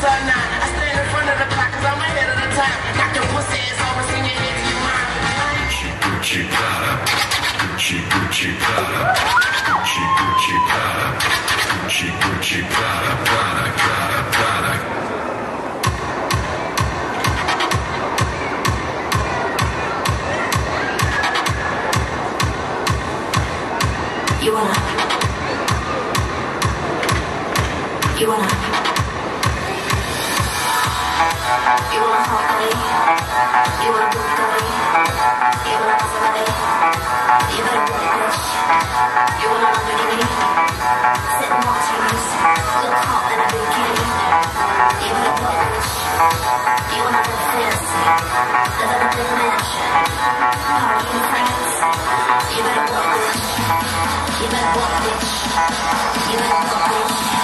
side 9. I stand in front of the clock cause I'm ahead of the time. Knock your pussy ass over, sing your head to your mind. Gucci Prada, Gucci Prada, Gucci Prada, Gucci Prada, Prada. You wanna holiday? You wanna Bugatti? You wanna Maserati? You better work, bitch. You wanna Lamborghini? Sit and watch me, look hot in a bikini. You better work, bitch. You wanna live fancy? Live in a big mansion. Party in France? You better work, bitch. You better work, bitch. You better work, bitch.